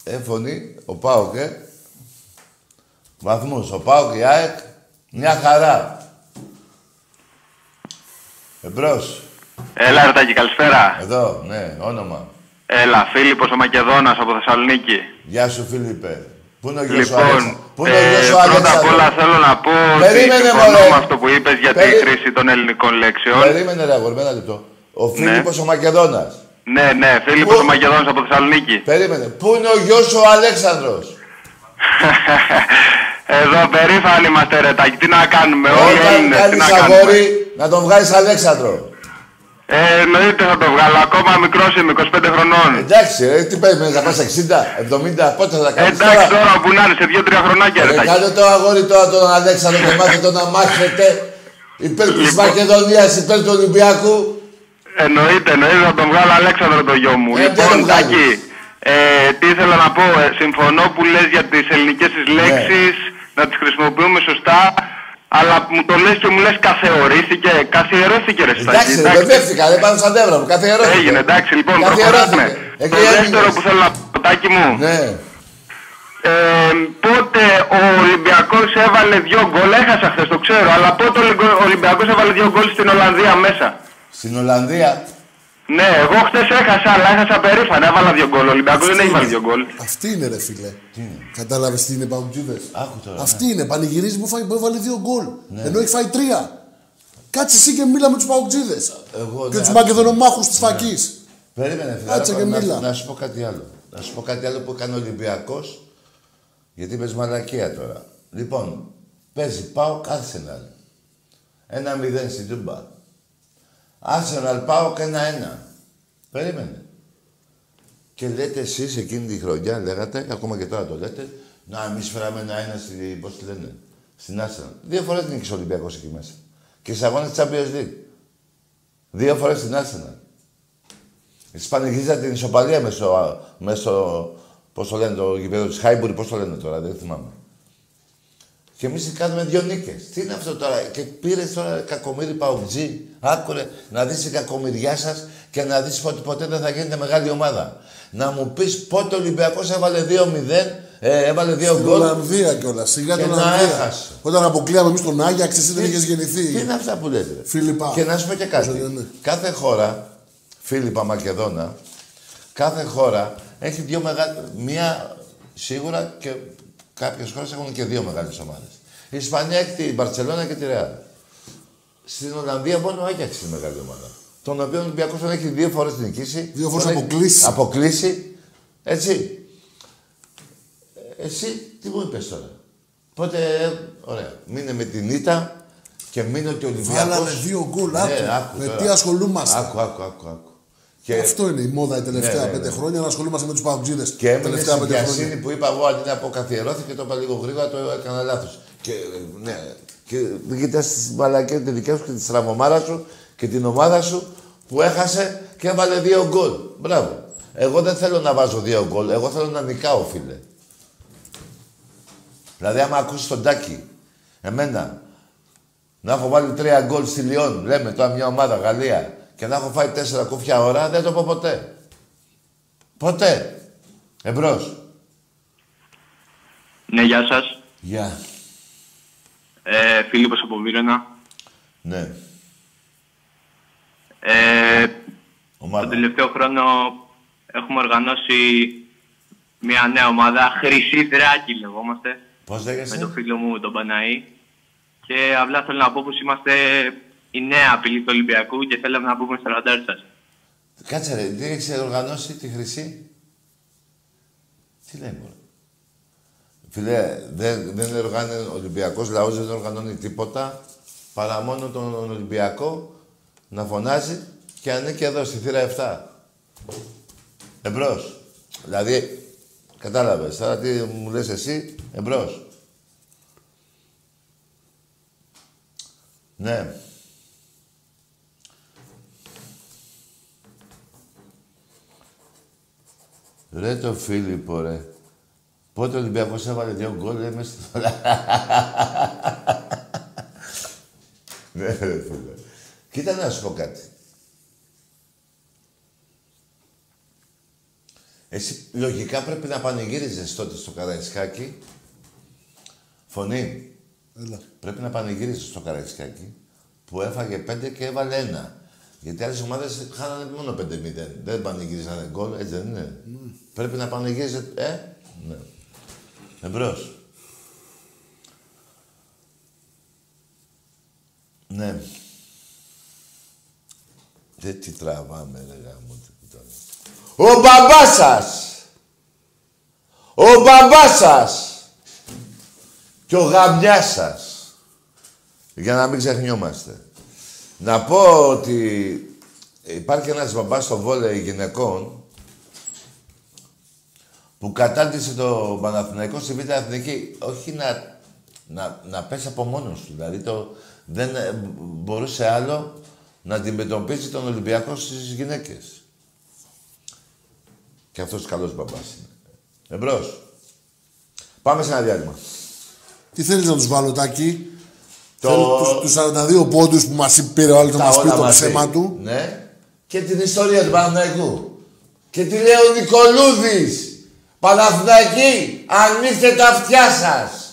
Φωνή, ο ΠΑΟΚ, βαθμούς, ο ΠΑΟΚ, η ΑΕΚ, μια χαρά. Εμπρός. Έλα, Αρτάκη, καλησπέρα. Εδώ, ναι, όνομα. Έλα, Φίλιππος ο Μακεδόνας από Θεσσαλονίκη. Γεια σου, Φίλιππε. Πού είναι ο γιος σου Λοιπόν, Αλέξανδρος? Πού είναι ο γιος σου Αλέξανδρος? πρώτα απ' όλα θέλω να πω ότι συμφωνώ με αυτό που είπες για τη χρήση των ελληνικών λέξεων. Περίμενε ρε αγόρι, ένα λεπτό. Ο Φίλιππος ο Μακεδόνας. Ναι, Φίλιππος ο Μακεδόνας από Θεσσαλονίκη. Περίμενε. Πού είναι ο γιος σου Αλέξανδρος? Εδώ περήφανοι είμαστε ρε Τάκη, τι να κάνουμε, όλοι Έλληνες, τι να κάνουμε. Αγόρι, να τον βγάλεις Αλέξανδρο. Εννοείται θα το βγάλω, ακόμα μικρός είμαι, 25 χρονών. Εντάξει, τι περιμένεις, να πας 60, 70, πότε θα τα κάνεις? Εντάξει τώρα που να είναι, σε 2-3 χρονάκια ρε Τάκη. Κάνε το αγόρι τώρα τον Αλέξανδρο και μάθετε να μάχετε υπέρ της Μακεδονίας, υπέρ του Ολυμπιακού. Εννοείται, θα τον βγάλω Αλέξανδρο το γιο μου. Λοιπόν, Τάκη, τι ήθελα να πω, συμφωνώ που λες για τις ελληνικές τις λέξεις, να τις χρησιμοποιούμε σωστά, αλλά μου το λες και μου λες καθιερώθηκε ρε Στάκη. Εντάξει, δεν μπερδεύτηκα, δεν πάνω σαν τεύρα μου, καθιερώθηκε. Έγινε, εντάξει, λοιπόν, προχωράμε. Το δεύτερο που θέλω να πω, Τάκη μου, πότε ο Ολυμπιακός έβαλε 2 γκολ, έχασα χθες, το ξέρω, αλλά πότε ο Ολυμπιακός έβαλε 2 γκολ στην Ολλανδία μέσα. Στην Ολλανδία. Ναι, εγώ χτες έχασα, αλλά έχασα περήφανα. Έβαλα 2 γκολ. Ο Ολυμπιακός δεν έχει βάλει 2 γκολ. Αυτή είναι, ρε φίλε. Κατάλαβες τι είναι, παουτζίδες? Άκου τώρα. Αυτή είναι. Πανηγυρίζει που έβαλε 2 γκολ. Ενώ έχει φάει 3. Κάτσε εσύ και μίλα με τους παουτζίδες. Και τους μακεδονομάχους της φακής. Περίμενε, φίλε. Κάτσε και μίλα. Να σου πω κάτι άλλο. Να σου πω κάτι άλλο που έκανε ο Ολυμπιακός. Γιατί είπες μαλακία τώρα. Λοιπόν, παίζει ΠΑΟΚ Arsenal. 1-0 στην Τούμπα. Arsenal ΠΑΟΚ 1-1. Περίμενε. Και λέτε εσείς εκείνη τη χρονιά, λέγατε, ακόμα και τώρα το λέτε, να εμείς φέραμε 1-1 στην, πώς τη λένε, στην Arsenal. 2 φορές νίκησε ο Ολυμπιακός εκεί μέσα. Και στις αγώνες της Champions League. 2 φορές στην Arsenal. Εσείς πανηγυρίζατε την ισοπαλία μέσω, πώς το λένε, το γηπέδο της Χάιμπουρη, πώς το λένε τώρα, δεν θυμάμαι. Και εμείς κάνουμε 2 νίκες. Τι είναι αυτό τώρα, και πήρες τώρα κακομοίρη παουτζή. Άκουρε να δεις την κακομοιριά σας και να δεις ότι ποτέ δεν θα γίνετε μεγάλη ομάδα. Να μου πεις πότε ο Ολυμπιακός έβαλε 2-0, έβαλε 2 γκολ. Στην Ολλανδία κιόλας, σιγά την Ολλανδία. Όταν αποκλείαμε εμείς τον Άγιαξ, εσύ δεν είχες γεννηθεί. Τι είναι αυτά που λέτε? Φίλιππα. Και να σου πω και κάτι. Κάθε χώρα, Φίλιππα Μακεδόνα, κάθε χώρα έχει 2 μεγάλες. Μία σίγουρα και κάποιες χώρες έχουν και 2 μεγάλες ομάδες. Η Ισπανία έχει την Μπαρτσελώνα και τη Ρεάλ. Στην Ολλανδία μόνο ο Άγιαξ είναι μεγάλη ομάδα. Τον οποίο ο Ολυμπιακός τον έχει 2 φορές νικήσει. 2 φορές αποκλείσει. Αποκλείσει. Έτσι. Εσύ τι μου είπες τώρα? Πότε, ωραία. Μείνε με την ήττα και μείνε ότι ο Ολυμπιακός... Βάλανε 2 γκολ, με τι ασχολούμαστε. Άκου. Και αυτό είναι η μόδα οι τελευταία 5 χρόνια, να ασχολούμαστε με τους παουτζίδες. Και έμεινε στην βιασύνη που είπα εγώ, αντί να πω καθιερώθηκε, το είπα λίγο γρήγορα, το έκανα λάθος. Και ναι, και κοιτάς τις μαλακίες τη δικές σου και τη στραβωμάρα σου και την ομάδα σου που έχασε και έβαλε 2 γκολ. Μπράβο. Εγώ δεν θέλω να βάζω 2 γκολ, εγώ θέλω να νικάω, φίλε. Δηλαδή, άμα ακούσεις τον Τάκη, εμένα, να έχω βάλει 3 γκολ στη Λιόν, λέμε τώρα μια ομάδα, Γαλλία, και να έχω φάει 4 κούφια ώρα, δεν το πω ποτέ. Ποτέ. Εμπρός. Ναι, γεια σας. Γεια. Φίλιππος από Βύρωνα. Ναι. Τον τελευταίο χρόνο έχουμε οργανώσει μια νέα ομάδα, Χρυσή Δράκη λεγόμαστε. Πώς λέγεσαι? Με τον φίλο μου τον Παναή. Και απλά θέλω να πω πως είμαστε η νέα απειλή του Ολυμπιακού και θέλαμε να πούμε στο ραντάρ σας. Κάτσε ρε, τι έχεις οργανώσει τη Χρυσή? Τι λέει μωρέ? Φίλε, δεν οργάνει ο Ολυμπιακός λαός, δεν οργανώνει τίποτα παρά μόνο τον Ολυμπιακό να φωνάζει και ανήκει εδώ στη θύρα 7. Εμπρός. Δηλαδή, κατάλαβες, τώρα τι μου λες εσύ, εμπρός. Ναι. Ρε το Φίλιππο, ρε. Πότε ο Ολυμπιακός έβαλε 2 γκολ, λέμε στο... Ναι, ρε φίλε. Κοίτα να σου πω κάτι. Εσύ λογικά πρέπει να πανηγύριζες τότε στο Καραϊσκάκι. Φωνή. Έλα. Πρέπει να πανηγύριζες στο Καραϊσκάκι που έφαγε 5 και έβαλε 1. Γιατί άλλες ομάδες χάνανε μόνο 5-0. Δεν πανηγύριζανε γκολ, έτσι δεν είναι. Πρέπει να πανηγύριζε. Ναι. Εμπρός. Ναι. Δεν τι τραβάμε, ρε γάμο. Ο μπαμπάς σας! Ο μπαμπάς σας! Και ο γαμιάς σας. Για να μην ξεχνιόμαστε. Να πω ότι υπάρχει ένας μπαμπάς στο βόλεϊ γυναικών που κατάντησε το Παναθηναϊκό στη Β' Εθνική. Όχι να πέσει από μόνος του. Δηλαδή δεν μπορούσε άλλο να αντιμετωπίσει τον Ολυμπιακό στις γυναίκες. Και αυτός καλός μπαμπάς είναι. Εμπρός. Πάμε σε ένα διάλειμμα. Τι θέλεις να τους βάλω, Τάκη? Τους 42 πόντους που μας πήρε ο άλλος να μας πει το ψέμα του. Ναι. Και την ιστορία του Παναθηναϊκού. Και τι λέει ο Νικολούδης. Παναθηναϊκοί, ανοίξτε τα αυτιά σας.